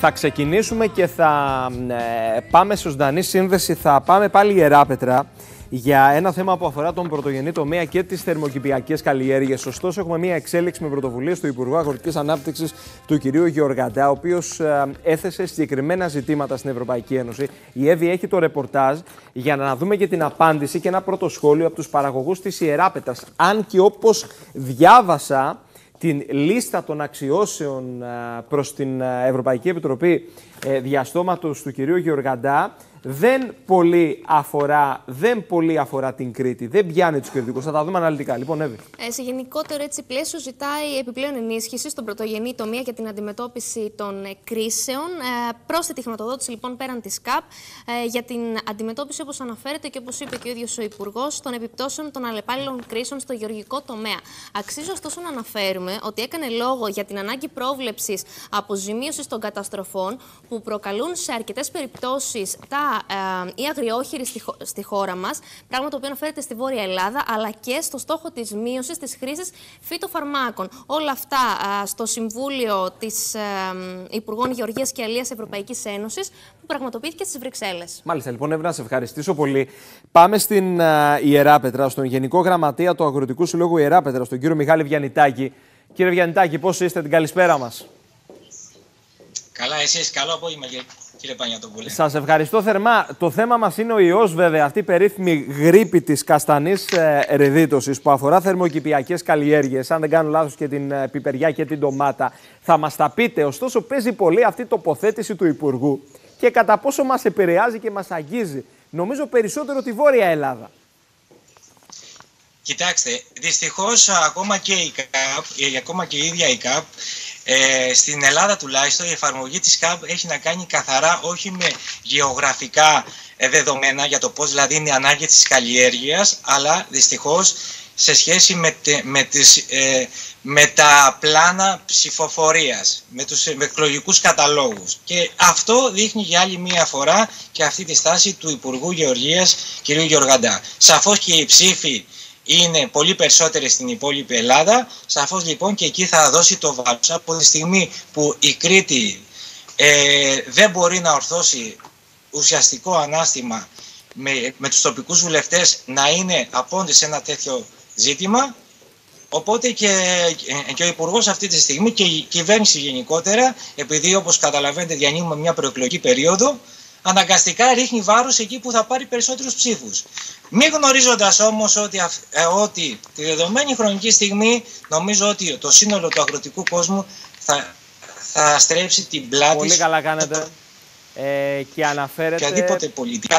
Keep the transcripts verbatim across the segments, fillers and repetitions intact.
θα ξεκινήσουμε και θα ε, πάμε σε ζωντανή σύνδεση. Θα πάμε πάλι Ιεράπετρα για ένα θέμα που αφορά τον πρωτογενή τομέα και τις θερμοκηπιακές καλλιέργειες. Ωστόσο, έχουμε μια εξέλιξη με πρωτοβουλίες του Υπουργού Αγροτικής Ανάπτυξης, του κυρίου Γεωργαντά, ο οποίος ε, έθεσε συγκεκριμένα ζητήματα στην Ευρωπαϊκή Ένωση. Η Εύη έχει το ρεπορτάζ για να δούμε και την απάντηση και ένα πρώτο σχόλιο από τους παραγωγούς της Ιεράπετρας. Αν και όπως διάβασα την λίστα των αξιώσεων προς την Ευρωπαϊκή Επιτροπή διαστόματος του κυρίου Γεωργαντά, δεν πολύ αφορά, δεν πολύ αφορά την Κρήτη. Δεν πιάνει τους κριτικούς. Θα τα δούμε αναλυτικά. Λοιπόν, Εύη. Ε, σε γενικότερο έτσι πλαίσιο, ζητάει επιπλέον ενίσχυση στον πρωτογενή τομέα για την αντιμετώπιση των ε, κρίσεων. Ε, πρόσθετη χρηματοδότηση λοιπόν πέραν της ΚΑΠ ε, για την αντιμετώπιση, όπως αναφέρεται και όπως είπε και ο ίδιος ο Υπουργός, των επιπτώσεων των αλλεπάλληλων κρίσεων στο γεωργικό τομέα. Αξίζει ωστόσο να αναφέρουμε ότι έκανε λόγο για την ανάγκη πρόβλεψης αποζημίωσης των καταστροφών που προκαλούν σε αρκετές περιπτώσεις τα οι αγριόχειροι στη, στη χώρα μας, πράγμα το οποίο αναφέρεται στη Βόρεια Ελλάδα, αλλά και στο στόχο της μείωσης της χρήσης φυτοφαρμάκων. Όλα αυτά α, στο Συμβούλιο της α, Υπουργών Γεωργίας και Αλίας Ευρωπαϊκής Ένωσης, που πραγματοποιήθηκε στις Βρυξέλλες. Μάλιστα, λοιπόν, Εύη, να σε ευχαριστήσω πολύ. Πάμε στην α, Ιεράπετρα, στον Γενικό Γραμματέα του Αγροτικού Συλλόγου Ιεράπετρα, τον κύριο Μιχάλη Βιαννιτάκη. Κύριε Βιαννιτάκη, πώς είστε, την καλησπέρα μας. Καλά, εσείς, καλό απόγευμα, κύριε Πανιατοπούλη. Σας ευχαριστώ θερμά. Το θέμα μας είναι ο ιός, βέβαια, αυτή η περίφημη γρίπη της καστανής ε, ρεδίτωσης που αφορά θερμοκηπιακές καλλιέργειες. Αν δεν κάνω λάθος, και την ε, πιπεριά και την ντομάτα. Θα μας τα πείτε. Ωστόσο, παίζει πολύ αυτή η τοποθέτηση του Υπουργού και κατά πόσο μας επηρεάζει και μας αγγίζει. Νομίζω περισσότερο τη Βόρεια Ελλάδα. Κοιτάξτε, δυστυχώς ακόμα και η ΚΑΠ, ακόμα και η ίδια η ΚΑΠ, Ε, στην Ελλάδα τουλάχιστον η εφαρμογή της ΚΑΠ έχει να κάνει καθαρά όχι με γεωγραφικά ε, δεδομένα για το πώς δηλαδή είναι η ανάγκη της καλλιέργειας, αλλά δυστυχώς σε σχέση με, τε, με, τις, ε, με τα πλάνα ψηφοφορίας, με τους εκλογικούς καταλόγους. Και αυτό δείχνει για άλλη μία φορά και αυτή τη στάση του Υπουργού Γεωργίας κ. Γεωργαντά. Σαφώς και οι ψήφοι είναι πολύ περισσότερες στην υπόλοιπη Ελλάδα. Σαφώς λοιπόν και εκεί θα δώσει το βάρος. Από τη στιγμή που η Κρήτη ε, δεν μπορεί να ορθώσει ουσιαστικό ανάστημα με, με τους τοπικούς βουλευτές να είναι απόντες σε ένα τέτοιο ζήτημα, οπότε και, και ο Υπουργός αυτή τη στιγμή και η κυβέρνηση γενικότερα, επειδή όπως καταλαβαίνετε διανύουμε μια προεκλογική περίοδο, αναγκαστικά ρίχνει βάρος εκεί που θα πάρει περισσότερους ψήφους. Μη γνωρίζοντας όμως ότι, ε, ότι τη δεδομένη χρονική στιγμή νομίζω ότι το σύνολο του αγροτικού κόσμου θα, θα στρέψει την πλάτη. Πολύ καλά κάνετε. Ε, και αναφέρετε... Και οδήποτε πολιτικά.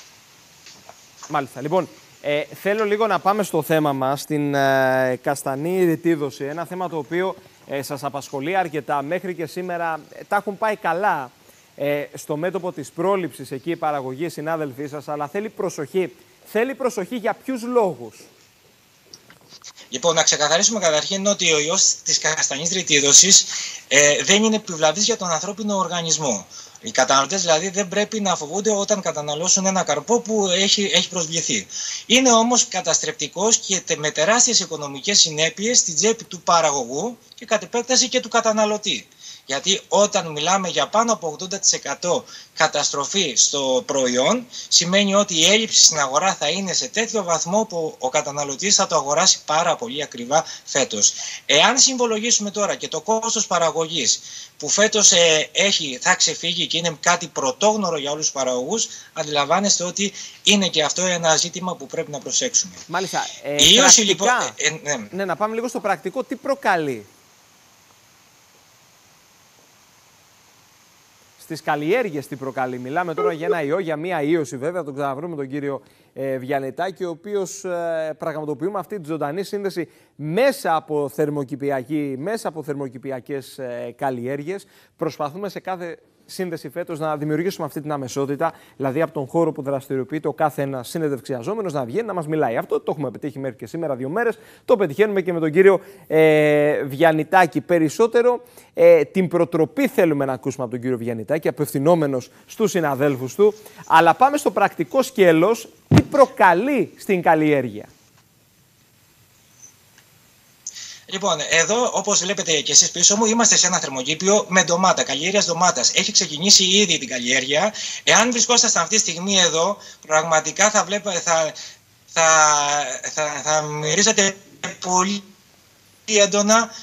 Μάλιστα. Λοιπόν, ε, θέλω λίγο να πάμε στο θέμα μας, στην ε, καστανή ρητίδωση. Ένα θέμα το οποίο ε, σας απασχολεί αρκετά. Μέχρι και σήμερα ε, τα έχουν πάει καλά. Ε, στο μέτωπο της πρόληψης εκεί η παραγωγή, συνάδελφοί σας, αλλά θέλει προσοχή. Θέλει προσοχή για ποιους λόγους? Λοιπόν, να ξεκαθαρίσουμε καταρχήν ότι ο ιός της καστανής ρητίδωσης ε, δεν είναι επιβλαβής για τον ανθρώπινο οργανισμό. Οι καταναλωτές δηλαδή δεν πρέπει να φοβούνται όταν καταναλώσουν ένα καρπό που έχει, έχει προσβληθεί. Είναι όμως καταστρεπτικός και με τεράστιες οικονομικές συνέπειες στην τσέπη του παραγωγού και κατ' επέκταση και του καταναλωτή. Γιατί όταν μιλάμε για πάνω από ογδόντα τοις εκατό καταστροφή στο προϊόν, σημαίνει ότι η έλλειψη στην αγορά θα είναι σε τέτοιο βαθμό που ο καταναλωτής θα το αγοράσει πάρα πολύ ακριβά φέτος. Εάν συμβολογήσουμε τώρα και το κόστος παραγωγής που φέτος ε, έχει, θα ξεφύγει και είναι κάτι πρωτόγνωρο για όλους τους παραγωγούς, αντιλαμβάνεστε ότι είναι και αυτό ένα ζήτημα που πρέπει να προσέξουμε. Μάλιστα. Ε, η ίωση, λοιπόν, ε, ε, ναι. ναι, να πάμε λίγο στο πρακτικό. Τι προκαλεί? Στις καλλιέργειες τι προκαλεί? Μιλάμε τώρα για ένα ιό, για μία ίωση βέβαια, τον ξαναβρούμε τον κύριο ε, Βιαννιτάκη, ο οποίος ε, πραγματοποιούμε αυτή τη ζωντανή σύνδεση μέσα από, θερμοκηπιακή, μέσα από θερμοκηπιακές ε, καλλιέργειες. Προσπαθούμε σε κάθε σύνδεση φέτος να δημιουργήσουμε αυτή την αμεσότητα, δηλαδή από τον χώρο που δραστηριοποιείται ο κάθε ένας συνεντευξιαζόμενος να βγαίνει να μας μιλάει. Αυτό το έχουμε πετύχει μέχρι και σήμερα δύο μέρες. Το πετυχαίνουμε και με τον κύριο ε, Βιαννιτάκη. Περισσότερο ε, την προτροπή θέλουμε να ακούσουμε από τον κύριο Βιαννιτάκη, απευθυνόμενος στους συναδέλφους του. Αλλά πάμε στο πρακτικό σκέλος. Τι προκαλεί στην καλλιέργεια? Λοιπόν, εδώ όπως βλέπετε και εσείς πίσω μου, είμαστε σε ένα θερμοκήπιο με ντομάτα, καλλιέργειας ντομάτας. Έχει ξεκινήσει ήδη την καλλιέργεια. Εάν βρισκόσασταν αυτή τη στιγμή εδώ, πραγματικά θα βλέπετε, θα, θα, θα, θα μυρίζετε πολύ έντονα.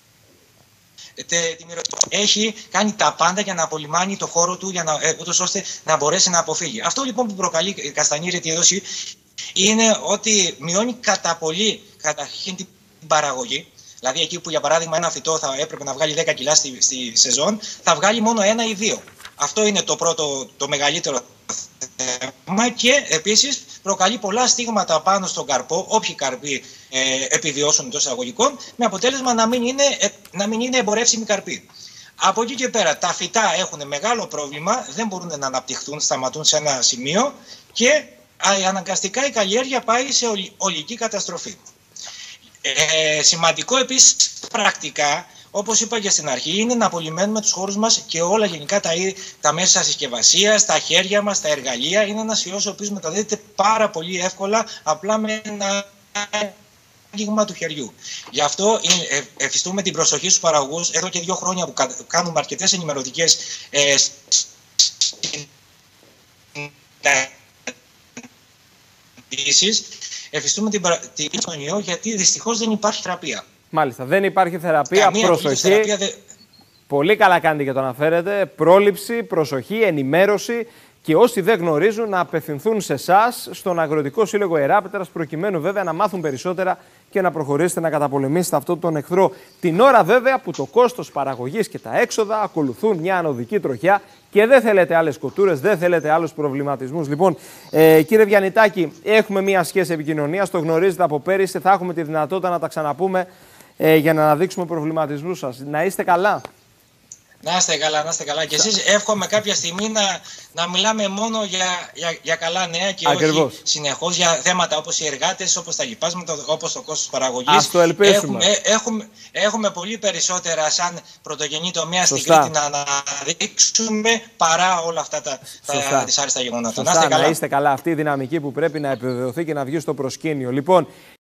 Έχει κάνει τα πάντα για να απολυμάνει το χώρο του, για να, ούτως ώστε να μπορέσει να αποφύγει. Αυτό λοιπόν που προκαλεί καστανή ρετιέδωση είναι ότι μειώνει κατά πολύ καταρχήν την παραγωγή. Δηλαδή, εκεί που για παράδειγμα ένα φυτό θα έπρεπε να βγάλει δέκα κιλά στη, στη σεζόν, θα βγάλει μόνο ένα ή δύο. Αυτό είναι το πρώτο, το μεγαλύτερο θέμα. Και επίσης προκαλεί πολλά στίγματα πάνω στον καρπό, όποιοι καρποί ε, επιβιώσουν εντός εισαγωγικών, με αποτέλεσμα να μην είναι, ε, να μην είναι εμπορεύσιμοι καρποί. Από εκεί και πέρα, τα φυτά έχουν μεγάλο πρόβλημα, δεν μπορούν να αναπτυχθούν, σταματούν σε ένα σημείο και α, αναγκαστικά η καλλιέργεια πάει σε ολ, ολική καταστροφή. Ε, σημαντικό επίσης πρακτικά, όπως είπα και στην αρχή, είναι να απολυμμένουμε τους χώρους μας και όλα γενικά τα, τα μέσα συσκευασίας, τα χέρια μας, τα εργαλεία. Είναι ένας ιός ο οποίος μεταδίδεται πάρα πολύ εύκολα, απλά με ένα άγγιγμα του χεριού. Γι' αυτό ε, εφιστούμε την προσοχή στους παραγωγούς. Εδώ και δύο χρόνια που κάνουμε αρκετές ενημερωτικές ε, συναντήσεις, εφιστούμε την, την στον ιό, γιατί δυστυχώς δεν υπάρχει θεραπεία. Μάλιστα, δεν υπάρχει θεραπεία. Καμία προσοχή. Θεραπεία δε... Πολύ καλά κάνετε και το αναφέρετε. Πρόληψη, προσοχή, ενημέρωση και όσοι δεν γνωρίζουν να απευθυνθούν σε εσάς, στον Αγροτικό Σύλλογο Ιεράπετρας, προκειμένου βέβαια να μάθουν περισσότερα και να προχωρήσετε να καταπολεμήσετε αυτόν τον εχθρό. Την ώρα βέβαια που το κόστος παραγωγής και τα έξοδα ακολουθούν μια ανωδική τροχιά και δεν θέλετε άλλες κοτούρες, δεν θέλετε άλλους προβληματισμούς. Λοιπόν, ε, κύριε Βιαννιτάκη, έχουμε μια σχέση επικοινωνίας, το γνωρίζετε από πέρυσι, θα έχουμε τη δυνατότητα να τα ξαναπούμε ε, για να αναδείξουμε προβληματισμούς σας. Να είστε καλά. Να είστε καλά, να είστε καλά. Και εσείς εύχομαι κάποια στιγμή να, να μιλάμε μόνο για, για, για καλά νέα και Ακριβώς. όχι συνεχώς για θέματα όπως οι εργάτες, όπως τα λοιπάσματα, όπως το κόστος παραγωγής. Ας το ελπίσουμε. Έχουμε, έχουμε, έχουμε πολύ περισσότερα σαν πρωτογενή τομέα στην Κρήτη να αναδείξουμε παρά όλα αυτά τα, τα δυσάρεστα γεγονότα. Να είστε καλά. Να είστε καλά. Αυτή η δυναμική που πρέπει να επιβεβαιωθεί και να βγει στο προσκήνιο. Λοιπόν,